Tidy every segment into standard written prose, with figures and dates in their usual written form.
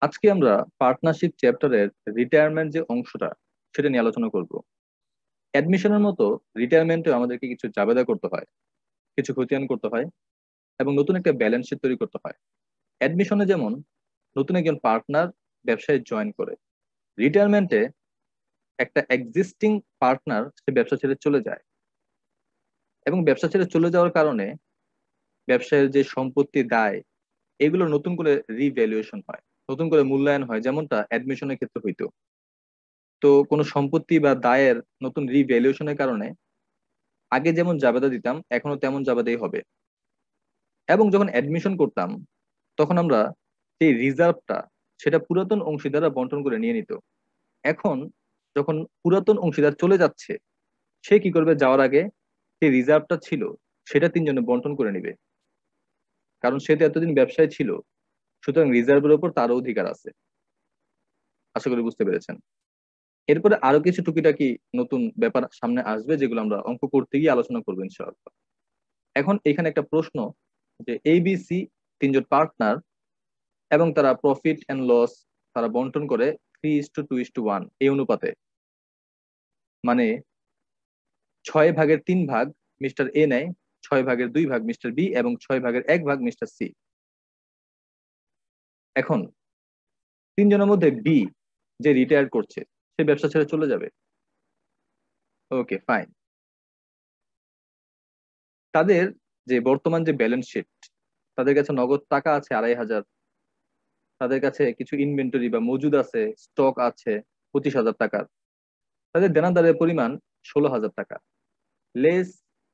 আজকে আমরা পার্টনারশিপ চ্যাপ্টারের রিটায়ারমেন্ট যে অংশটা সেটা নিয়ে আলোচনা করব। অ্যাডমিশনের মতো রিটায়ারমেন্টে আমাদেরকে কিছু জাবেদা করতে হয়, কিছু খতিয়ান করতে হয় এবং নতুন একটা ব্যালেন্স শিট তৈরি করতে হয়। অ্যাডমিশনে যেমন নতুন একজন পার্টনার ব্যবসায় জয়েন করে, রিটায়ারমেন্টে একটা এক্সিস্টিং পার্টনার সে ব্যবসা ছেড়ে চলে যায় এবং ব্যবসা ছেড়ে চলে যাওয়ার কারণে ব্যবসায়ের যে সম্পত্তি দায় এগুলো নতুন করে রিভ্যালুয়েশন হয়, নতুন করে মূল্যায়ন হয়, যেমনটা অ্যাডমিশনের ক্ষেত্রে হইতো। তো কোনো সম্পত্তি বা দায়ের নতুন রিভ্যালুয়েশনের কারণে আগে যেমন জাবেদা দিতাম এখনো তেমন জাবেদাই হবে। এবং যখন অ্যাডমিশন করতাম তখন আমরা সেই রিজার্ভটা সেটা পুরাতন অংশীদাররা বন্টন করে নিয়ে নিত। এখন যখন পুরাতন অংশীদার চলে যাচ্ছে, সে কি করবে? যাওয়ার আগে যে রিজার্ভটা ছিল সেটা তিনজনে বন্টন করে নিবে, কারণ সে তো এতদিন ব্যবসায় ছিল, সুতরাং রিজার্ভের উপর তারও অধিকার আছে। আশা করি বুঝতে পেরেছেন। এরপরে আরো কিছু টুকিটাকি নতুন ব্যাপার সামনে আসবে, যেগুলো আমরা অঙ্ক করতে গিয়ে আলোচনা করবো ইনশাআল্লাহ। এখন এখানে একটা প্রশ্ন, যে এবিসি তিনজন পার্টনার এবং তারা প্রফিট এন্ড লস তারা বন্টন করে 3:2:1 এই অনুপাতে, মানে 6/3 মিস্টার এ নেয়, 6/2 মিস্টার বি এবং 6/1 মিস্টার সি। এখন তিনজনের মধ্যে বি যে রিটায়ার করছে, সে ব্যবসা ছেড়ে চলে যাবে। Okay, fine. তাদের যে বর্তমান যে ব্যালেন্স শিট, তাদের কাছে নগদ টাকা আছে 2,500, তাদের কাছে কিছু ইনভেন্টরি বা মজুদ আছে, স্টক আছে 25,000 টাকার, তাদের দেনাদারের পরিমাণ 16,000 টাকা, লেস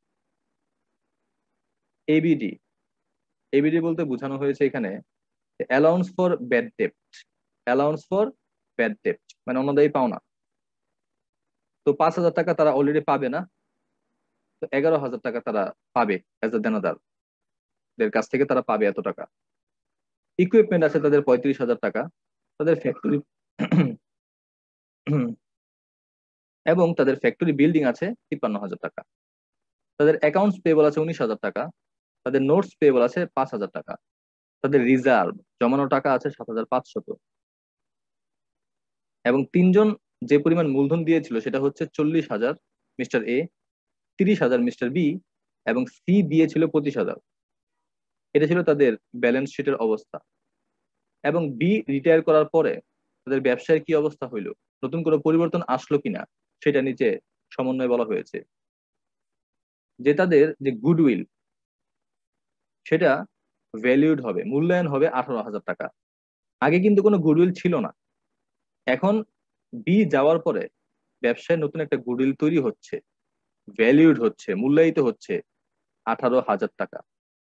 এবিডি। এবিডি বলতে বোঝানো হয়েছে এখানে অ্যালাউন্স ফর ব্যাড ডেপ্ট। অ্যালাউন্স ফর ব্যাড ডেপ্ট মানে অন্যদায়ী পাওনা। তো 5,000 টাকা তারা অলরেডি পাবে না, তো 11,000 টাকা তারা পাবে অ্যাজ এ দেনাদারদের কাছ থেকে, তারা পাবে এত টাকা। ইকুইপমেন্ট আছে তাদের 35,000 টাকা, তাদের ফ্যাক্টরি এবং তাদের ফ্যাক্টরি বিল্ডিং আছে 53,000 টাকা, তাদের অ্যাকাউন্টস পেয়েবল আছে 19,000 টাকা, তাদের নোটস পেয়েবল আছে 5,000 টাকা, তাদের রিজার্ভ জমানো টাকা আছে 7,500। এবং তিনজন যে পরিমাণ মূলধন দিয়েছিল সেটা হচ্ছে 40,000 মিস্টার এ, 30,000 মিস্টার বি এবং সি দিয়েছিল 25,000। এটা ছিল তাদের ব্যালেন্স শিটের অবস্থা। এবং বি রিটায়ার করার পরে তাদের ব্যবসায়ের কি অবস্থা হইলো, নতুন করে পরিবর্তন আসলো কিনা, সেটা নিচে সমন্বয় বলা হয়েছে। যে তাদের যে গুডউইল সেটা ভ্যালিউড হবে, মূল্যায়ন হবে 18,000 টাকা। আগে কিন্তু কোনো গুডউইল ছিল না, এখন বি যাওয়ার পরে ব্যবসায় নতুন একটা গুডউইল তৈরি হচ্ছে, ভ্যালিউড হচ্ছে, মূল্যায়িত হচ্ছে 18,000 টাকা।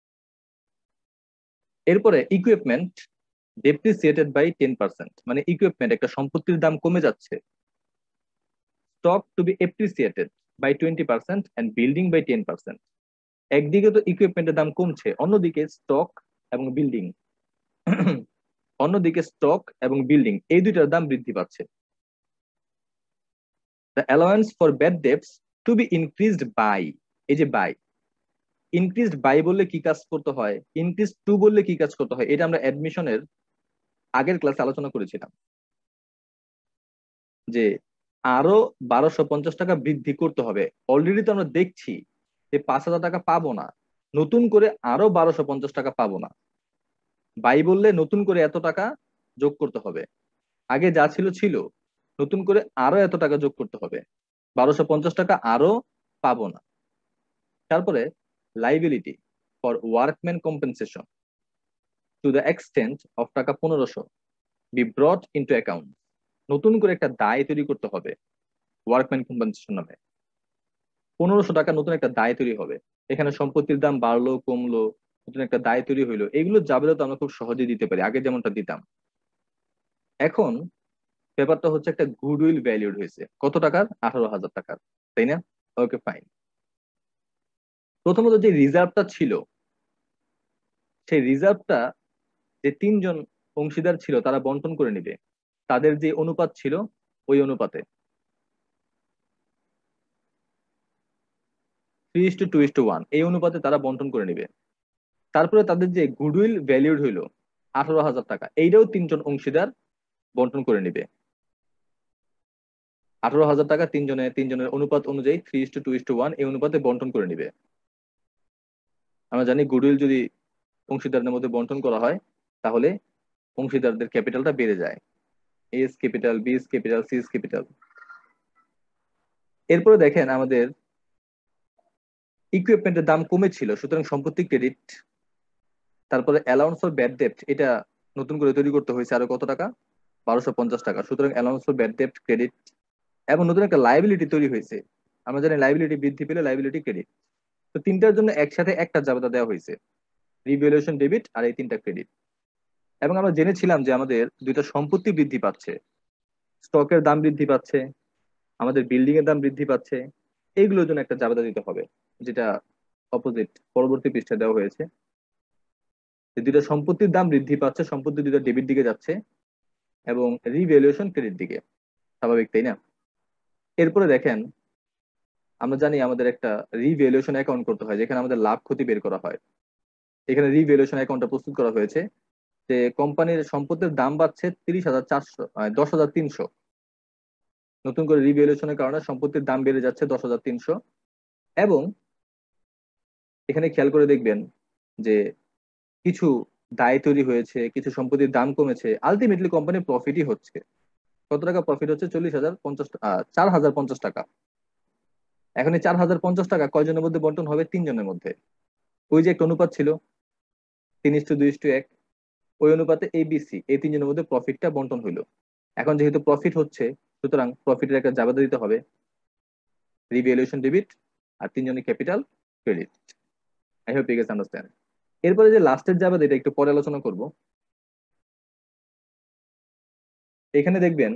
এরপরে ইকুইপমেন্ট ডেপ্রিসিয়েটেড বাই 10%, মানে ইকুইপমেন্ট একটা সম্পত্তির দাম কমে যাচ্ছে। Stock to be appreciated by 20% and building by 10%। একদিকে তো ইকুইপমেন্টের দাম কমছে, অন্যদিকে স্টক এবং বিল্ডিং অন্যদিকে স্টক এবং বিল্ডিং এই দুইটার দাম বৃদ্ধি পাচ্ছে। The allowance for bad debts to be increased by, এই যে বাই, ইনক্রিজড বাই বললে কি কাজ করতে হয়, ইনক্রিজ টু বললে কি কাজ করতে হয়, এটা আমরা অ্যাডমিশনের আগের ক্লাসে আলোচনা করেছিলাম। যে আরো 1,250 টাকা বৃদ্ধি করতে হবে। অলরেডি তো আমরা দেখছি যে 5,000 টাকা পাবো না, নতুন করে আরো 1,250 টাকা পাবো না। বাই বললে নতুন করে এত টাকা যোগ করতে হবে, আগে যা ছিল ছিল, নতুন করে আরো এত টাকা যোগ করতে হবে, 1,250 টাকা আরো পাবো না। তারপরে liability for workman compensation to the extent of টাকা 1,500 বি ব্রট ইনটু অ্যাকাউন্ট। নতুন করে একটা দায় তৈরি করতে হবে ওয়ার্কম্যান কম্পেনসেশন নামে, 1,500 টাকা নতুন একটা দায় তৈরি হবে। এখানে সম্পত্তির দাম বাড়লো কমলো, নতুন একটা দায় তৈরি হইলো, এগুলো যাবে তো আমরা খুব সহজেই দিতে পারি, আগে যেমনটা দিতাম। এখন ব্যাপারটা হচ্ছে একটা গুডউইল ভ্যালিউড হয়েছে কত টাকার? 18,000 টাকার, তাই না? Okay, fine. প্রথমত যে রিজার্ভটা ছিল, সেই রিজার্ভটা যে তিনজন অংশীদার ছিল তারা বন্টন করে নিবে, তাদের যে অনুপাত ছিল ওই অনুপাতে 3:2:1 এই অনুপাতে তারা বন্টন করে নিবে। তারপরে তাদের যে গুডউইল ভ্যালিউড হইলো 18,000 টাকা, এইটাও তিনজন অংশীদার বন্টন করে নিবে। 18,000 টাকা তিনজনের অনুপাত অনুযায়ী 3:2:1 এই অনুপাতে বন্টন করে নিবে। আমরা জানি গুডউইল যদি অংশীদারদের মধ্যে বন্টন করা হয় তাহলে অংশীদারদের ক্যাপিটালটা বেড়ে যায়, A's capital, B capital, C capital. এরপরে দেখেন আমাদের ইকুইপমেন্টের দাম কমেছিল, সুতরাং সম্পত্তি ক্রেডিট। তারপরে অ্যালাউন্স ফর ব্যাড ডেপ্ট, এটা নতুন করে তৈরি করতে হয়েছে আরো কত টাকা, 1250 টাকা, সুতরাং অ্যালাউন্স ফর ব্যাড ডেপ্ট ক্রেডিট। এবং নতুন একটা লাইবিলিটি তৈরি হয়েছে, আমরা জানি লাইবিলিটি বৃদ্ধি পেলে লাইবিলিটি ক্রেডিট। তো তিনটার জন্য একসাথে একটা জাবেদা দেওয়া হয়েছে, রিভ্যালুয়েশন ডেবিট আর এই তিনটা ক্রেডিট। এবং আমরা জেনেছিলাম যে আমাদের দুইটা সম্পত্তি বৃদ্ধি পাচ্ছে, স্টকের দাম বৃদ্ধি পাচ্ছে, আমাদের বিল্ডিং এর দাম বৃদ্ধি পাচ্ছে, এইগুলোর জন্য একটা জাবেদা দিতে হবে, যেটা অপোজিট পরবর্তী পৃষ্ঠায় দেওয়া হয়েছে। যে দুইটা সম্পত্তির দাম বৃদ্ধি পাচ্ছে, সম্পত্তি দুইটা ডেবিট দিকে যাচ্ছে এবং রিভ্যালুয়েশন ক্রেডিট দিকে, স্বাভাবিক তাই না? এরপরে দেখেন আমরা জানি আমাদের একটা রিভ্যালুয়েশন অ্যাকাউন্ট করতে হয় যেখানে আমাদের লাভ ক্ষতি বের করা হয়। এখানে রিভ্যালুয়েশন অ্যাকাউন্টটা প্রস্তুত করা হয়েছে যে কোম্পানির সম্পত্তির দাম বাড়ছে 30,400, 10,300। নতুন করে রিভ্যালুয়েশনের কারণে সম্পত্তির দাম বেড়ে যাচ্ছে 10,300। এবং এখানে খেয়াল করে দেখবেন যে কিছু দায় তৈরি হয়েছে, কিছু সম্পত্তির দাম কমেছে, আলটিমেটলি কোম্পানির প্রফিটই হচ্ছে। কত টাকা প্রফিট হচ্ছে? 4,050 টাকা। এখন এই 4,050 টাকা কয়জনের মধ্যে বন্টন হবে? তিনজনের মধ্যে। ওই যে একটা অনুপাত ছিল 3:2:1, ওই অনুপাতে এবিসি এই তিনজনের মধ্যে প্রফিটটা বন্টন হইলো। এখন যেহেতু প্রফিট হচ্ছে, সুতরাং প্রফিটের একটা জাবেদা দিতে হবে, রিভ্যালুয়েশন ডেবিট আর তিনজনের capital credit. I hope you guys understand. এরপরে যে লাস্টের জাবেদা, এটা একটু পরে আলোচনা করব। এখানে দেখবেন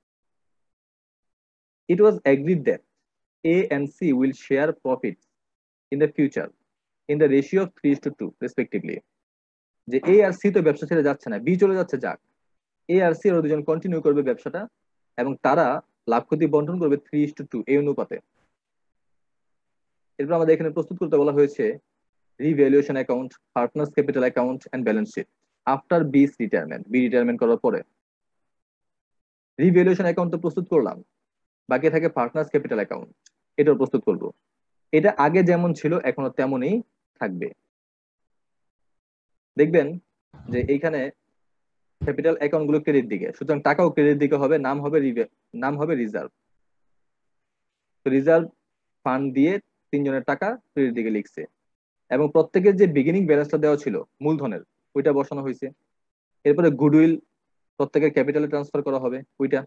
it was agreed that A and C will share profits in the future in the ratio of 3:2 respectively। যে এ আর সি তো ব্যবসা ছেড়ে যাচ্ছে না, বি চলে যাচ্ছে, যাক, এ আর সি ওরা দুজন কন্টিনিউ করবে ব্যবসাটা এবং তারা লাভ ক্ষতি বন্টন করবে 3:2 এই অনুপাতে। এরপর আমাদের এখানে প্রস্তুত করতে বলা হয়েছে revaluation account, partners capital account and balance sheet after B's retirement. B retirement করার পরে রিভ্যালুয়েশন অ্যাকাউন্ট তো প্রস্তুত করলাম, বাকি থাকে পার্টনার্স ক্যাপিটাল অ্যাকাউন্ট, এটাও প্রস্তুত করব। এটা আগে যেমন ছিল এখনো তেমনই থাকবে। দেখবেন যে এইখানে ক্যাপিটাল অ্যাকাউন্ট গুলো ক্রেডিট দিকে, সুতরাং টাকাও ক্রেডিট দিকে হবে, নাম হবে রিজার্ভ। তো রিজার্ভ ফান্ড দিয়ে তিনজনের টাকা ক্রেডিট দিকে লিখছে এবং প্রত্যেকের যে বিগিনিং ব্যালেন্সটা দেওয়া ছিল মূলধনের, ওইটা বসানো হয়েছে। এরপরে গুডউইল প্রত্যেকের ক্যাপিটালে ট্রান্সফার করা হবে, ওইটা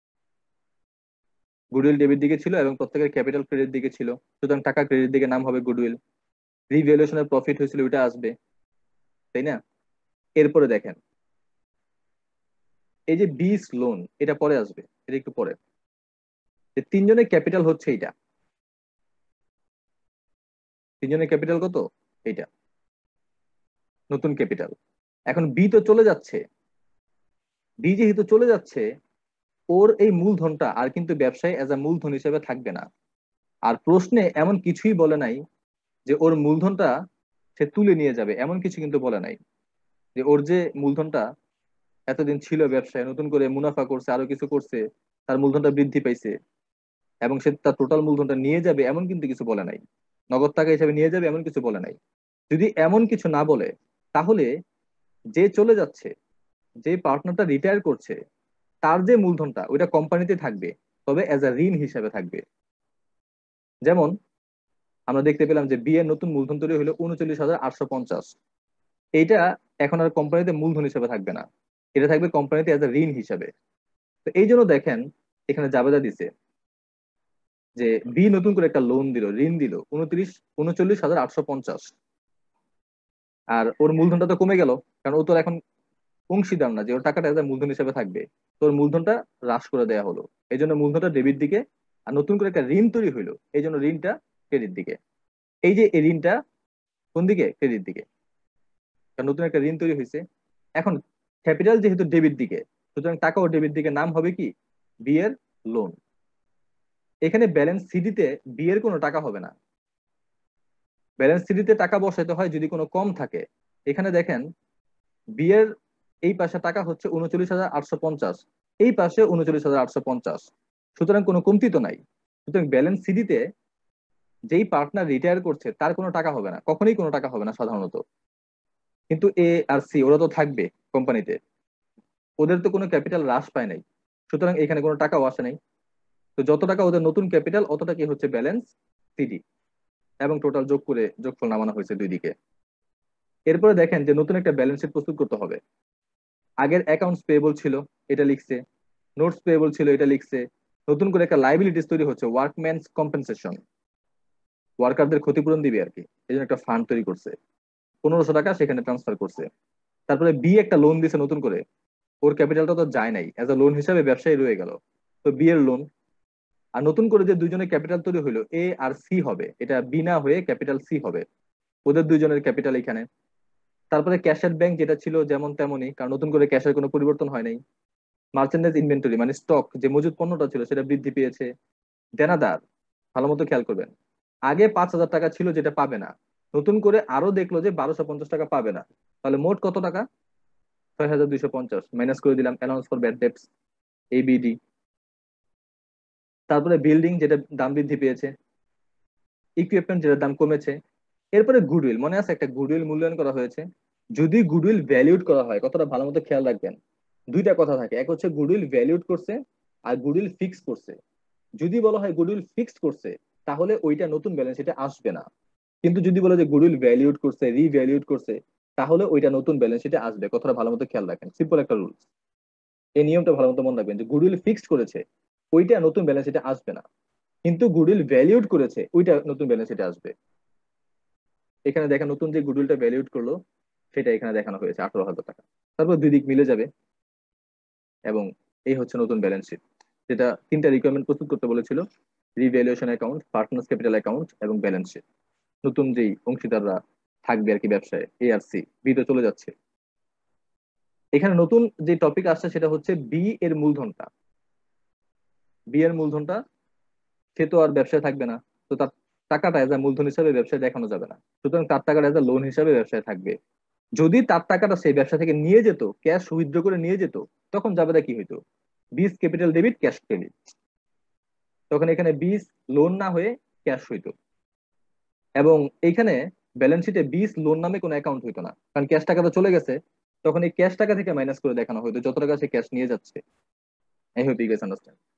গুডউইল ডেবিট দিকে ছিল এবং প্রত্যেকের ক্যাপিটাল ক্রেডিট দিকে ছিল, সুতরাং টাকা ক্রেডিট দিকে, নাম হবে গুডউইল। রিভ্যালুয়েশনের প্রফিট হয়েছিল, ওইটা আসবে, তাই না? এরপরে দেখেন এই যে বিস লোন, এটা পরে আসবে, এটা একটু পরে। যে তিনজনের ক্যাপিটাল হচ্ছে এইটা, তিনজনের ক্যাপিটাল কত? এইটা নতুন ক্যাপিটাল। এখন বি তো চলে যাচ্ছে, বি যেহেতু চলে যাচ্ছে ওর এই মূলধনটা আর কিন্তু ব্যবসায় এজ আ মূলধন হিসেবে থাকবে না। আর প্রশ্নে এমন কিছুই বলে নাই যে ওর মূলধনটা সে তুলে নিয়ে যাবে, এমন কিছু কিন্তু বলে নাই। যে ওর যে মূলধনটা এতদিন ছিল ব্যবসায়, নতুন করে মুনাফা করছে, আরো কিছু করছে, তার মূলধনটা বৃদ্ধি পাইছে এবং সে তার টোটাল মূলধনটা নিয়ে যাবে, এমন কিন্তু কিছু বলে নাই। নগদ টাকা হিসেবে নিয়ে যাবে এমন কিছু বলে নাই। যদি এমন কিছু না বলে তাহলে যে চলে যাচ্ছে, যে পার্টনারটা রিটায়ার করছে, তার যে মূলধনটা ওইটা কোম্পানিতে থাকবে, তবে এজ আ ঋণ হিসেবে থাকবে। যেমন আমরা দেখতে পেলাম যে বি এর নতুন মূলধন তৈরি হলো 39,850। এইটা এখন আর কোম্পানিতে মূলধন হিসেবে থাকবে না, এটা থাকবে কোম্পানিতে এজ আ ঋণ হিসেবে। তো এই জন্য দেখেন এখানে জাবেদা দিছে যে বি নতুন করে একটা লোন দিল, ঋণ দিল 39,850। আর ওর মূলধনটা তো কমে গেল, কারণ ও তো এখন অংশীদার না যে ওর টাকাটা এজ আ মূলধন হিসেবে থাকবে। তোর মূলধনটা হ্রাস করে দেওয়া হলো, এই জন্য মূলধনটা ডেবিট দিকে। আর নতুন করে একটা ঋণ তৈরি হইলো, এই জন্য ঋণটা ক্রেডিট দিকে। এই যে এই ঋণটা কোন দিকে? ক্রেডিট দিকে, কারণ নতুন একটা ঋণ তৈরি হয়েছে। এখন ক্যাপিটাল যেহেতু ডেবিট দিকে, সুতরাং টাকাও ডেবিট দিকে, নাম হবে কি? বি এর লোন। এখানে ব্যালেন্স সিডিতে বি এর কোনো টাকা হবে না, ব্যালেন্স সিডিতে টাকা বসাইতে হয় যদি কোনো কম থাকে। এখানে দেখেন বি এর এই পাশে টাকা হচ্ছে 39,850, এই পাশে 39,850, সুতরাং কোনো কমতি তো নাই। সুতরাং ব্যালেন্স সিডিতে যেই পার্টনার রিটায়ার করছে তার কোনো টাকা হবে না, কখনোই কোনো টাকা হবে না সাধারণত। কিন্তু এ আর সি ওরা তো থাকবে কোম্পানিতে, ওদের তো কোনো ক্যাপিটাল হ্রাস পায় নাই, সুতরাং এখানে কোনো টাকাও আসে নাই। তো যত টাকা ওদের নতুন ক্যাপিটাল অত টাকাই হচ্ছে ব্যালেন্স সিডি, এবং টোটাল যোগ করে যোগফল নামানো হয়েছে দুই দিকে। এরপরে দেখেন যে নতুন একটা ব্যালেন্স শিট প্রস্তুত করতে হবে। আগের অ্যাকাউন্টস পেয়েবল ছিল, এটা লিখছে। নোটস পেয়েবল ছিল, এটা লিখছে। নতুন করে একটা লাইবিলিটিস তৈরি হচ্ছে, ওয়ার্কম্যানস কম্পেনসেশন, ওয়ার্কারদের ক্ষতিপূরণ দিবে আর কি, এই জন্য একটা ফান্ড তৈরি করছে, 1500 টাকা সেখানে ট্রান্সফার করছে। তারপরে বি একটা লোন দিছে নতুন করে, ওর ক্যাপিটালটা তো যায় নাই, অ্যাজ আ লোন হিসাবে ব্যবসায়ী রয়ে গেল, তো বি এর লোন। আর নতুন করে যে দুইজনের ক্যাপিটাল তৈরি হইলো এ আর সি হবে, এটা বি না হয়ে ক্যাপিটাল সি হবে, ওদের দুইজনের ক্যাপিটাল এখানে। তারপরে ক্যাশের ব্যাংক যেটা ছিল যেমন তেমনই, কারণ নতুন করে ক্যাশের কোনো পরিবর্তন হয় নাই। মার্চেন্ডাইজ ইনভেন্টরি মানে স্টক, যে মজুদ পণ্যটা ছিল সেটা বৃদ্ধি পেয়েছে। দেনাদার, ভালো মতো খেয়াল করবেন, আগে 5,000 টাকা ছিল যেটা পাবে না, নতুন করে আরো দেখলো যে 1250 টাকা পাবে না, তাহলে মোট কত টাকা? 6,250 মাইনাস করে দিলাম allowance for bad debts, ABD. তারপরে বিল্ডিং যেটা দাম বৃদ্ধি পেয়েছে, ইকুইপমেন্ট যেটার দাম কমেছে। এরপরে গুডউইল, মনে আছে একটা গুডউইল মূল্যায়ন করা হয়েছে। যদি গুডউইল ভ্যালিউড করা হয়, কথাটা ভালো মতো খেয়াল রাখবেন, দুইটা কথা থাকে, এক হচ্ছে গুডউইল ভ্যালিউড করছে আর গুডউইল ফিক্স করছে। যদি বলা হয় গুডউইল ফিক্সড করছে, তাহলে ওইটা নতুন ব্যালেন্স শিটে আসবে না। কিন্তু যদি বলে যে গুডউইল ভ্যালিউড করছে, রিভ্যালিউড করছে, তাহলে ওইটা নতুন ব্যালেন্স শিটে আসবে। কথাটা ভালো মতো খেয়াল রাখেন, সিম্পল একটা রুলস, এই নিয়মটা ভালো মতো মনে রাখবেন যে গুডউইল ফিক্সড করেছে ওইটা নতুন ব্যালেন্স শিটে আসবে না, কিন্তু গুডউইল ভ্যালিউড করেছে ওইটা নতুন ব্যালেন্স শিটে আসবে। এখানে দেখেন নতুন যে গুডউইলটা ভ্যালিউড করলো সেটা এখানে দেখানো হয়েছে 18,000 টাকা। তারপর দুই দিক মিলে যাবে, এবং এই হচ্ছে নতুন ব্যালেন্স শিট, যেটা তিনটা রিকোয়ারমেন্ট প্রস্তুত করতে বলেছিল: revaluation account, partners capital account এবং ব্যালেন্স শিট। নতুন যেই অংশীদাররা থাকবে আর কি ব্যবসায়, এ আর সি, বি তো চলে যাচ্ছে। এখানে নতুন যে টপিক আসছে সেটা হচ্ছে বি এর মূলধনটা। বি এর মূলধনটা, সে তো আর ব্যবসায় থাকবে না, তো তার টাকাটা এজ আ মূলধন হিসাবে ব্যবসায় দেখানো যাবে না, সুতরাং তার টাকাটা এজ আ লোন হিসাবে ব্যবসায় থাকবে। যদি তার টাকাটা সেই ব্যবসা থেকে নিয়ে যেত, ক্যাশ উইথড্র করে নিয়ে যেত, তখন যাবে কি হইতো? বিস ক্যাপিটাল ডেবিট, ক্যাশ ক্রেডিট। তখন এখানে বিস লোন না হয়ে ক্যাশ হইতো, এবং এইখানে ব্যালেন্স শিটে বিস লোন নামে কোনো অ্যাকাউন্ট হইতো না, কারণ ক্যাশ টাকা তো চলে গেছে। তখন এই ক্যাশ টাকা থেকে মাইনাস করে দেখানো হইতো যত টাকা সে ক্যাশ নিয়ে যাচ্ছে। I hope you guys understand.